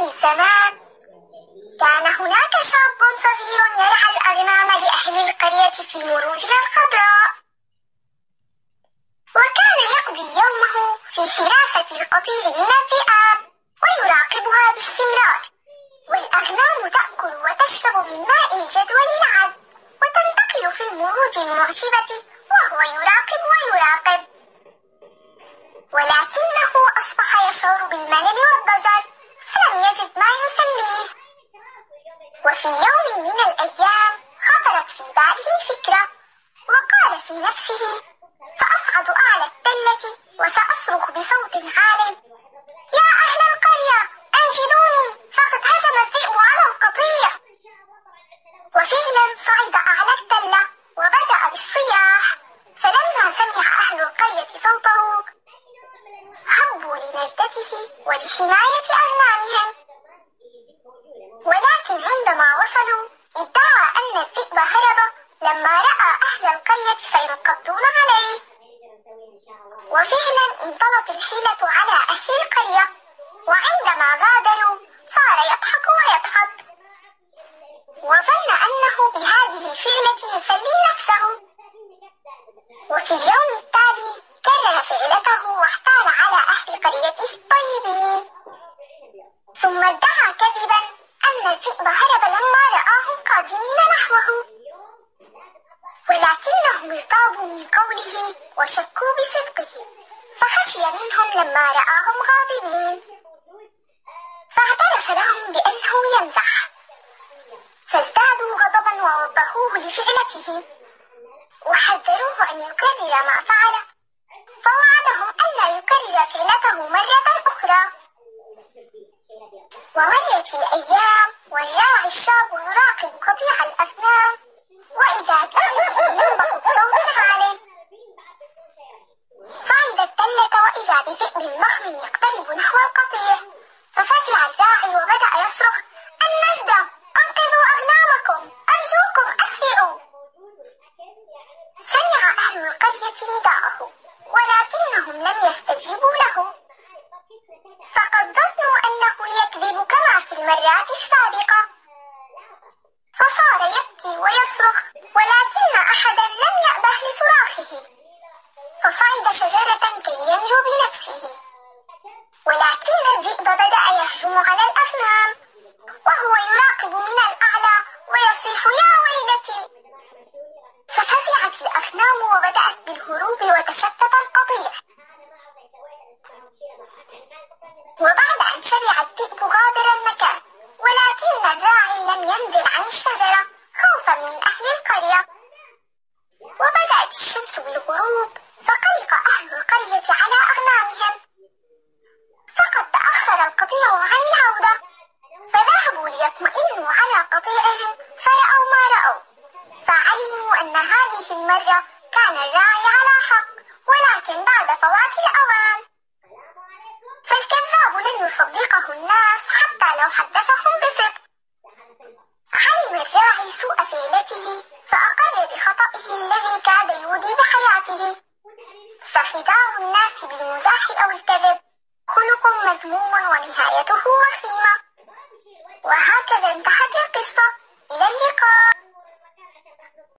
الزمان، كان هناك شاب صغير يرعى الأغنام لأهل القرية في مروجها الخضراء، وكان يقضي يومه في حراسة القطيع من الذئاب ويراقبها باستمرار، والأغنام تأكل وتشرب من ماء الجدول العذب وتنتقل في المروج المعجبة وهو يراقب ويراقب، ولكنه أصبح يشعر بالملل والضجر فلم يجد ما يسليه. وفي يوم من الأيام خطرت في باله فكرة، وقال في نفسه: سأصعد أعلى التلة وسأصرخ بصوت عال: يا أهل القرية أنجدوني، فقد هجم الذئب على القطيع. وفعلا صعد أعلى التلة وبدأ بالصياح، فلما سمع أهل القرية صوته هبوا لنجدته ولحماية أغنامهم، ولكن عندما وصلوا ادعى أن الذئب هرب لما رأى أهل القرية سينقضون عليه. وفعلا انطلت الحيلة على أهل القرية، وعندما غادروا صار يضحك ويضحك، وظن أنه بهذه الفعلة يسلي نفسه. وفي اليوم التالي كرر فعلته واحتال على أهل قريته الطيبين، ثم ادعى كذبا أن الذئب هرب لما رآهم قادمين نحوه، ولكنهم ارتابوا من قوله وشكوا بصدقه، فخشي منهم لما رآهم غاضبين، فاعترف لهم بأنه يمزح، فازدادوا غضبا ووبخوه لفعلته وحذروه أن يكرر ما فعل، فوعدهم ألا يكرر فعلته مرة أخرى. ومرت الأيام والراعي الشاب يراقب قطيع الأغنام، وإذا بذئب ينبح بصوت عال. صعد التلة وإذا بذئب ضخم يقترب نحو القطيع، ففزع الراعي وبدأ يصرخ: النجدة، أنقذوا أغنامكم، أرجوكم أسرعوا. سمع أهل القرية نداءه ولكنهم لم يستجيبوا له، فقد ظنوا أنه يكذب كما في المرات السابقة، فصار يبكي ويصرخ، ولكن أحدا لم يأبه لصراخه، فصعد شجرة كي ينجو بنفسه، ولكن الذئب بدأ يهجم على الأغنام وهو يراقب من الأعلى ويصيح: يا ويلتي. ففزعت الأغنام وبدأت بالهروب وتشتت القطيع، وبعد أن شبع الذئب غادر المكان، ولكن الراعي لم ينزل عن الشجرة خوفا من أهل القرية. وبدأت الشمس بالغروب، فقلق أهل القرية على أغنامهم، فقد تأخر القطيع عن العودة، فذهبوا ليطمئنوا على قطيعهم فرأوا ما رأوا، فعلموا أن هذه المرة كان الراعي على حق، ولكن بعد فوات الأوان. فالكذاب لن يصدقه الناس حتى لو حدثهم بصدق. علم الراعي سوء فعلته فأقر بخطئه الذي كاد يودي بحياته، فخداع الناس بالمزاح أو الكذب خلق مذموم ونهايته وخيمة. وهكذا انتهت القصة، إلى اللقاء.